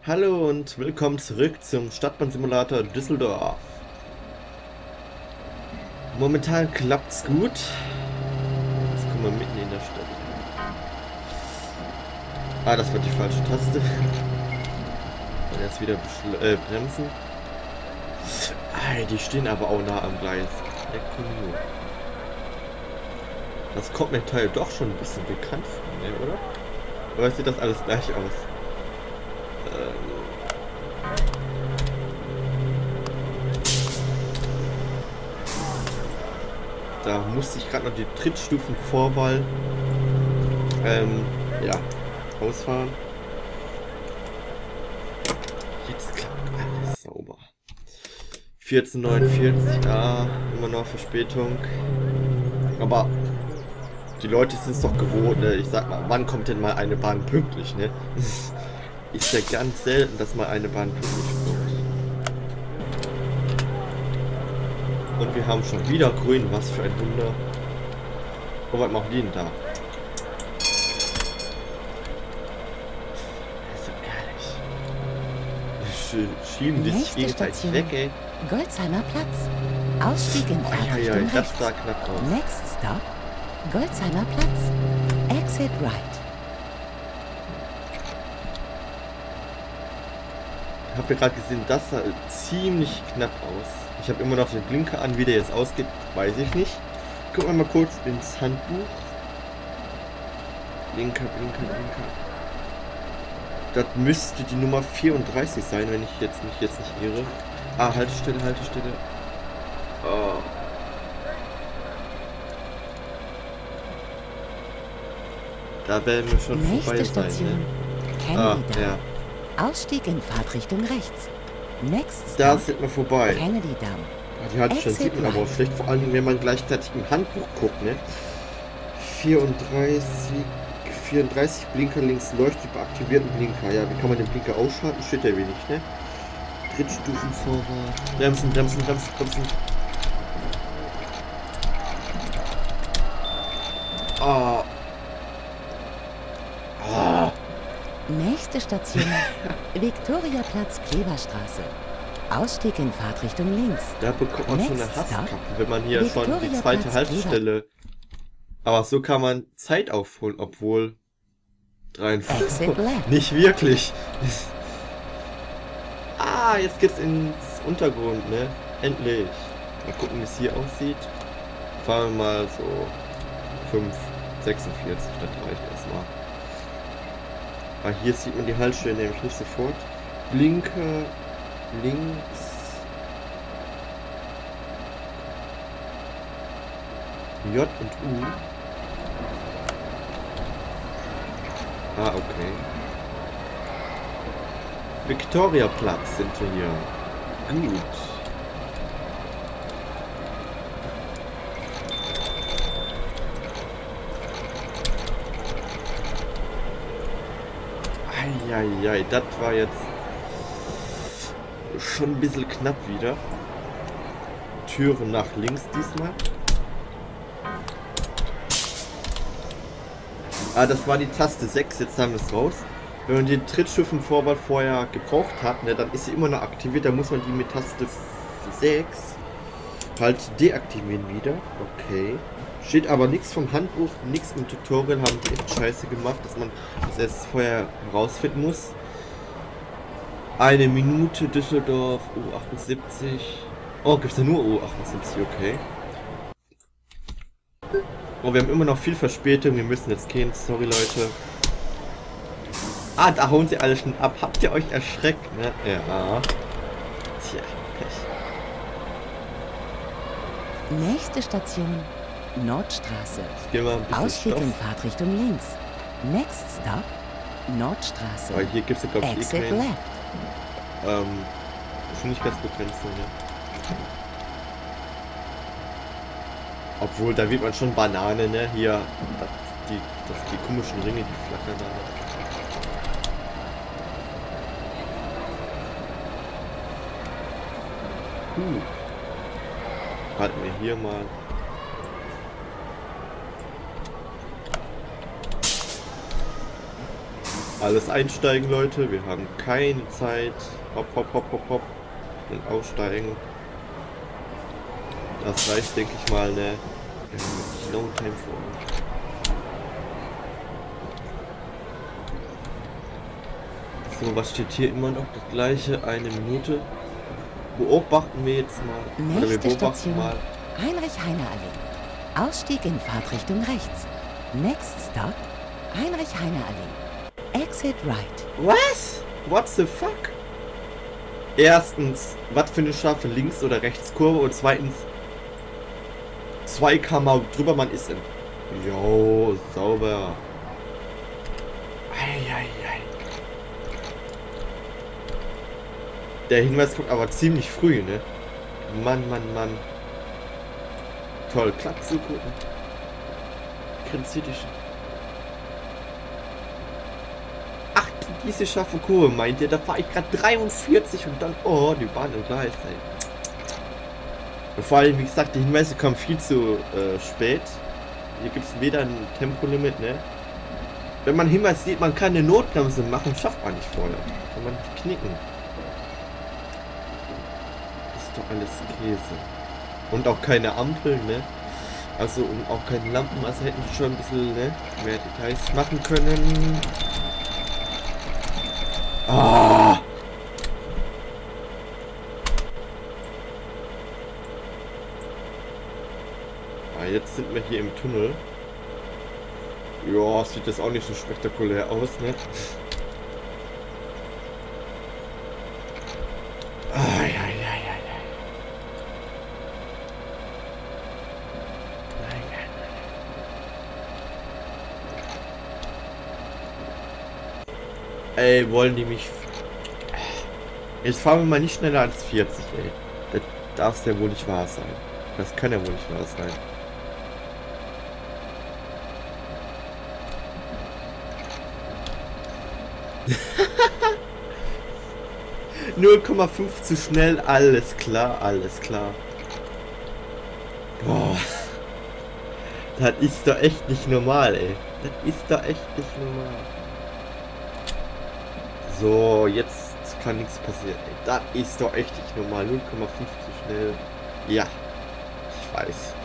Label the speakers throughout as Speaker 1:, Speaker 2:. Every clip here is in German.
Speaker 1: Hallo und willkommen zurück zum Stadtbahnsimulator Düsseldorf. Momentan klappt's gut. Jetzt kommen wir mitten in der Stadt. Ah, das war die falsche Taste. Und jetzt wieder bremsen. Ah, die stehen aber auch nah am Gleis. Das kommt mir Teil doch schon ein bisschen bekannt vor, ne, oder? Oder sieht das alles gleich aus? Da musste ich gerade noch die Trittstufenvorwahl ja, ausfahren. Jetzt klappt alles sauber. 14:49, ja, immer noch Verspätung. Aber die Leute sind es doch gewohnt, ne? Ich sag mal, wann kommt denn mal eine Bahn pünktlich, ne? Ist ja ganz selten, dass mal eine Bahn pünktlich kommt. Und wir haben schon wieder grün, was für ein Wunder. Oh, was machen die denn da? Das ist doch ehrlich. Schieben die sich gegenseitig weg, ey.
Speaker 2: Golzheimer Platz. Ausstieg in Fahrtrichtung
Speaker 1: das
Speaker 2: rechts.
Speaker 1: sah knapp aus.
Speaker 2: Next stop, Golzheimer Platz. Exit right.
Speaker 1: Ich habe ja gerade gesehen, das sah ziemlich knapp aus. Ich habe immer noch den Blinker an, wie der jetzt ausgeht, weiß ich nicht. Gucken wir mal kurz ins Handbuch. Blinker. Das müsste die Nummer 34 sein, wenn ich mich jetzt nicht irre. Ah, Haltestelle. Oh. Da werden wir schon vorbei
Speaker 2: Nächste
Speaker 1: sein.
Speaker 2: Station.
Speaker 1: Ne?
Speaker 2: Kennedy Damm.
Speaker 1: Ja.
Speaker 2: Ausstieg in Fahrtrichtung rechts. Next stop,
Speaker 1: Da sind wir vorbei.
Speaker 2: Kennedy Damm.
Speaker 1: Die Haltestelle sieht man aber auch schlecht, vor allem wenn man gleichzeitig im Handbuch guckt, ne? 34 Blinker links leuchtet bei aktivierten Blinker. Ja, wie kann man den Blinker ausschalten? Steht ja wenig, ne? Trittstufenvorwärts. Bremsen. Ah.
Speaker 2: Nächste Station. Viktoriaplatz, Kleberstraße. Ausstieg in Fahrtrichtung links.
Speaker 1: Da bekommt man schon eine
Speaker 2: Next
Speaker 1: Hasskappe,
Speaker 2: stop,
Speaker 1: wenn man hier schon die
Speaker 2: Viktoriaplatz,
Speaker 1: zweite Haltestelle. Aber so kann man Zeit aufholen, obwohl 43.
Speaker 2: Exit left.
Speaker 1: Nicht wirklich. Ah, jetzt geht's ins Untergrund, ne? Endlich. Mal gucken, wie es hier aussieht. Fahren wir mal so 5,46. Das reicht erstmal. Ah, hier sieht man die Haltestelle nämlich nicht sofort. Blinker links. J und U. Ah, okay. Viktoriaplatz sind wir hier. Gut. Eieiei, das war jetzt schon ein bisschen knapp wieder. Türen nach links diesmal. Ah, das war die Taste 6, jetzt haben wir es raus. Wenn man die Trittstufenvorwahl vorher gebraucht hat, ne, dann ist sie immer noch aktiviert, dann muss man die mit Taste 6 halt deaktivieren wieder. Okay. Steht aber nichts vom Handbuch, nichts im Tutorial, haben die echt scheiße gemacht, dass man das erst vorher herausfinden muss. 1 Minute Düsseldorf, U78. Oh, gibt es da nur U78, okay. Oh, wir haben immer noch viel Verspätung, wir müssen jetzt gehen, sorry Leute. Ah, da hauen sie alle schon ab. Habt ihr euch erschreckt, ne? Ja. Tja, Pech.
Speaker 2: Nächste Station. Nordstraße.
Speaker 1: Jetzt gehen wir ein bisschen
Speaker 2: Ausstieg
Speaker 1: Stoff.
Speaker 2: in Fahrtrichtung links. Next stop, Nordstraße.
Speaker 1: Aber hier gibt es ja, glaube ich,
Speaker 2: Exit
Speaker 1: keine
Speaker 2: left.
Speaker 1: Geschwindigkeitsbegrenzung, ne? Obwohl, da wird man schon Banane, ne? Hier, die komischen Ringe, die flackern da. Halten wir hier mal. Alles einsteigen, Leute. Wir haben keine Zeit. Hopp, hopp, hopp, hopp, hopp. Und aussteigen. Das reicht, denke ich mal, ne? No time for. So, was steht hier immer noch? Das gleiche, 1 Minute. Beobachten wir jetzt mal. Oder wir
Speaker 2: Nächste
Speaker 1: beobachten
Speaker 2: Station,
Speaker 1: mal.
Speaker 2: Heinrich-Heine-Allee. Ausstieg in Fahrtrichtung rechts. Next stop, Heinrich-Heine-Allee. Exit right.
Speaker 1: Was? What the fuck? Erstens, was für eine scharfe Links- oder Rechtskurve und zweitens, 2 km drüber, man ist in. Jo, sauber. Eieiei. Der Hinweis kommt aber ziemlich früh, ne? Mann, Mann, Mann. Toll, klappt so gut. Grenziert dich. Ach, diese scharfe Kurve, meint ihr? Da fahre ich gerade 43 und dann... Oh, die Bahn im Gleis, ey. Und vor allem, wie gesagt, die Hinweise kommen viel zu spät. Hier gibt es weder ein Tempolimit, ne? Wenn man Hinweis sieht, man kann eine Notbremse machen, schafft man nicht vorher. Kann man nicht knicken. Ist doch alles Käse. Und auch keine Ampeln, ne? Also und auch keine Lampen, also hätten die schon ein bisschen, ne, mehr Details machen können. Ah! Jetzt sind wir hier im Tunnel. Ja, sieht das auch nicht so spektakulär aus, ne? Ey, wollen die mich... Jetzt fahren wir mal nicht schneller als 40, ey. Das darf ja wohl nicht wahr sein. Das kann ja wohl nicht wahr sein. 0,5 zu schnell, alles klar, alles klar. Boah. Das ist doch echt nicht normal, ey. Das ist doch echt nicht normal. So, jetzt kann nichts passieren, ey. Das ist doch echt nicht normal. 0,5 zu schnell. Ja, ich weiß.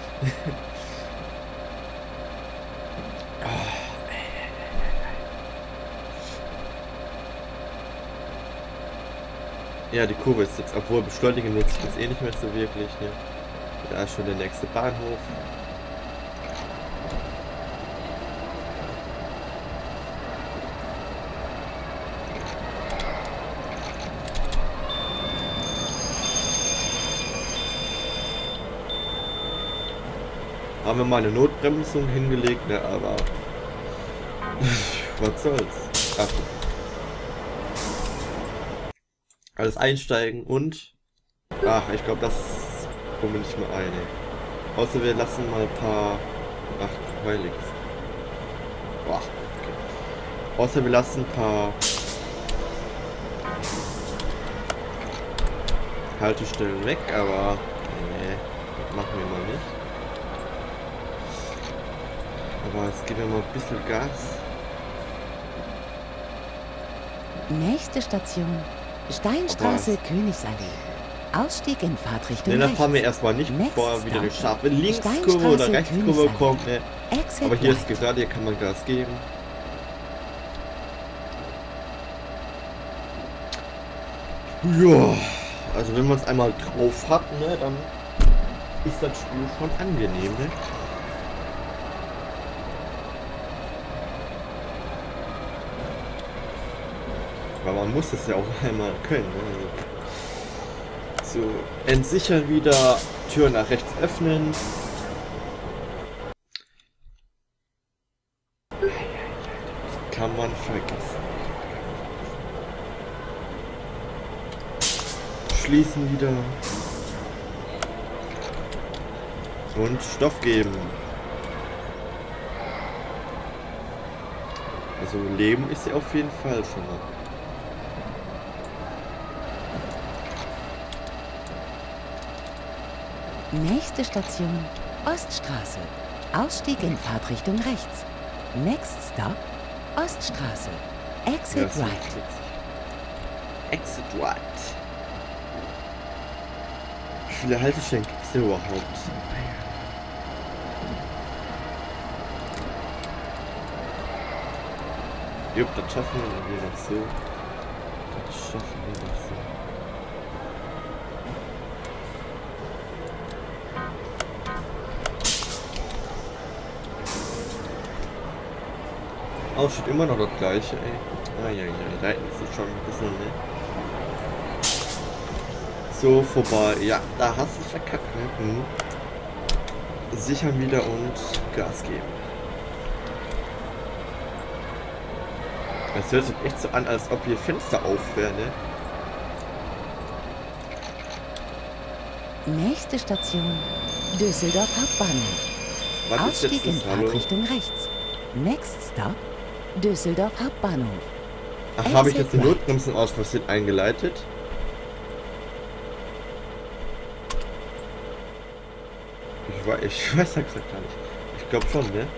Speaker 1: Ja, die Kurve ist jetzt, obwohl beschleunigen nutze ich jetzt eh nicht mehr so wirklich, ne? Da ist schon der nächste Bahnhof. Haben wir mal eine Notbremsung hingelegt, ne? Aber was soll's? Ach. Alles einsteigen und... Ach, ich glaube, das kommen wir nicht mehr ein. Ey. Außer wir lassen mal ein paar... Ach, heiliges. Boah, okay. Außer wir lassen ein paar... Haltestellen weg, aber... Nee, das machen wir mal nicht. Aber es gibt ja mal ein bisschen Gas.
Speaker 2: Nächste Station. Steinstraße, Königsallee. Ausstieg in Fahrtrichtung
Speaker 1: Ne, dann
Speaker 2: rechts.
Speaker 1: fahren wir erstmal nicht, bevor wieder eine scharfe Linkskurve oder Rechtskurve kommt. Ne. Aber hier ist gerade, hier kann man Gas geben. Ja, also wenn man es einmal drauf hat, ne, dann ist das Spiel schon angenehm, ne? Aber man muss es ja auch einmal können. Ne? So, entsichern wieder, Tür nach rechts öffnen. Das kann man vergessen. Schließen wieder. Und Stoff geben. Also Leben ist ja auf jeden Fall schon mal.
Speaker 2: Nächste Station, Oststraße. Ausstieg in Fahrtrichtung rechts. Next Stop, Oststraße. Exit
Speaker 1: das ist
Speaker 2: right.
Speaker 1: witzig. Exit right. Wie viele Haltestellen gibt es denn überhaupt? Jupp, das schaffen wir noch so. Das schaffen wir noch so. Oh, steht immer noch das gleiche, ey. Ah, ja, da ist es schon ein bisschen, ne? So, vorbei. Ja, da hast du verkackt, ne? Mhm. Sichern wieder und Gas geben. Es hört sich echt so an, als ob hier Fenster auf wären, ne?
Speaker 2: Nächste Station, Düsseldorf Hauptbahnhof.
Speaker 1: Was ist
Speaker 2: Ausstieg
Speaker 1: jetzt
Speaker 2: in
Speaker 1: das? Hallo?
Speaker 2: Fahrtrichtung rechts. Next stop, Düsseldorf Hauptbahnhof.
Speaker 1: Ach, habe ich jetzt die
Speaker 2: Exit right.
Speaker 1: Notbremsen aus Versehen eingeleitet? Ich weiß ja gerade gar nicht. Ich glaube schon, ne?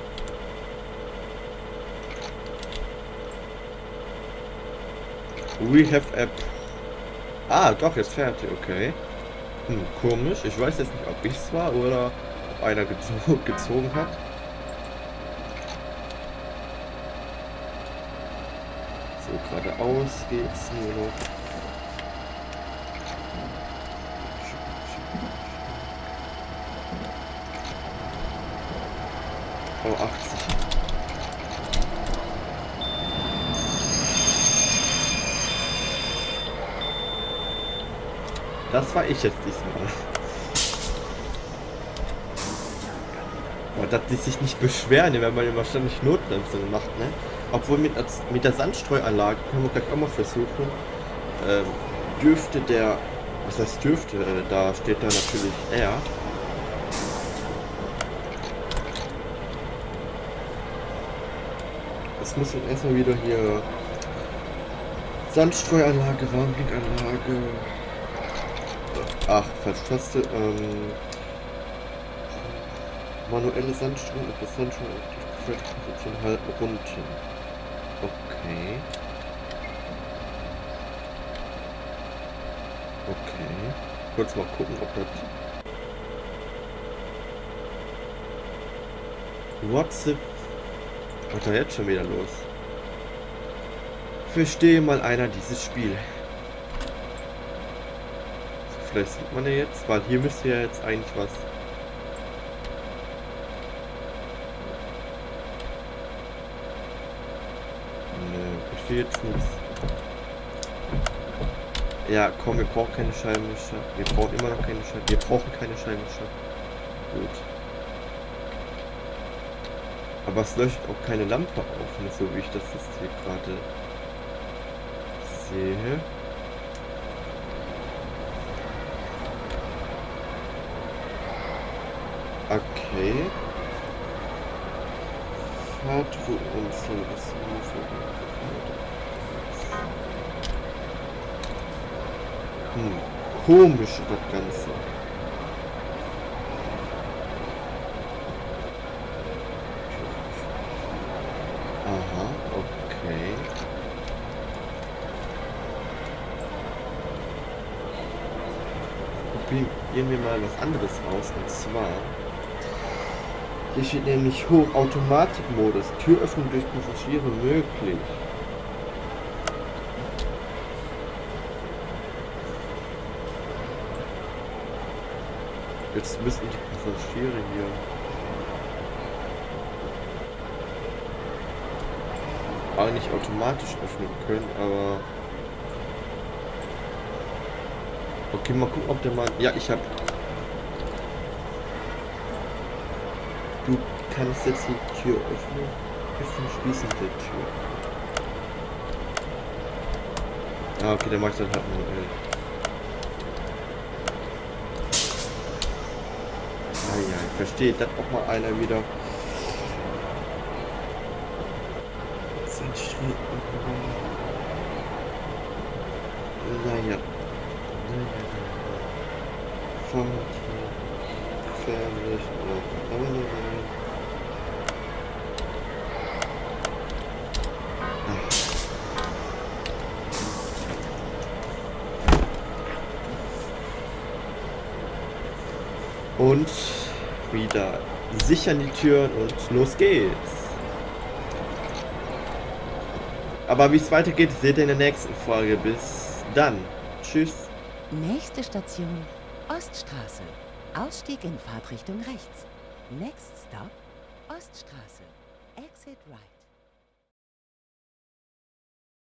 Speaker 1: We have app. Ah, doch, jetzt fertig, okay. Komisch. Ich weiß jetzt nicht, ob ich's war oder ob einer gezogen hat. So, geradeaus geht's nur noch. Oh, 80. Das war ich jetzt diesmal. Aber dass die sich nicht beschweren, wenn man immer ständig Notbremsung macht, ne? Obwohl mit der Sandstreuanlage, können wir gleich auch mal versuchen, dürfte der, was heißt dürfte, da steht da natürlich R. Es muss dann erstmal wieder hier Sandstreuanlage, Warnblinkanlage. Ach, falsche Taste. Manuelle Sandstreuung, ob das Sandstreuung auf die Position halten, runter. Okay. Okay. Kurz mal gucken, ob das... What's the... Was ist da jetzt schon wieder los? Verstehe mal einer dieses Spiel. So, vielleicht sieht man ja jetzt, weil hier müsste ja jetzt eigentlich was... Ich will jetzt nichts. Ja, komm, wir brauchen keine Scheibenwischer. Wir brauchen immer noch keine Scheibenwischer. Wir brauchen keine Scheibenwischer. Gut. Aber es leuchtet auch keine Lampe auf, ne, so wie ich das jetzt hier gerade sehe. Okay. Fahrtruheunfall, was komisch das Ganze. Aha, okay. Probieren wir mal was anderes aus, und zwar hier steht nämlich Hochautomatikmodus, Türöffnung durch Passagiere möglich. Jetzt müssen die Passagiere hier eigentlich automatisch öffnen können, aber okay, mal gucken, ob der mal... Ja, ich hab... Du kannst jetzt die Tür öffnen. Öffnen, schließen der Tür. Ah, okay, der macht dann halt manuell. Ah ja, ich verstehe. Das auch mal einer wieder. Naja. Gefährlich. Und wieder sichern die Türen und los geht's. Aber wie es weitergeht, seht ihr in der nächsten Folge. Bis dann. Tschüss.
Speaker 2: Nächste Station, Oststraße. Ausstieg in Fahrtrichtung rechts. Next stop, Oststraße. Exit right.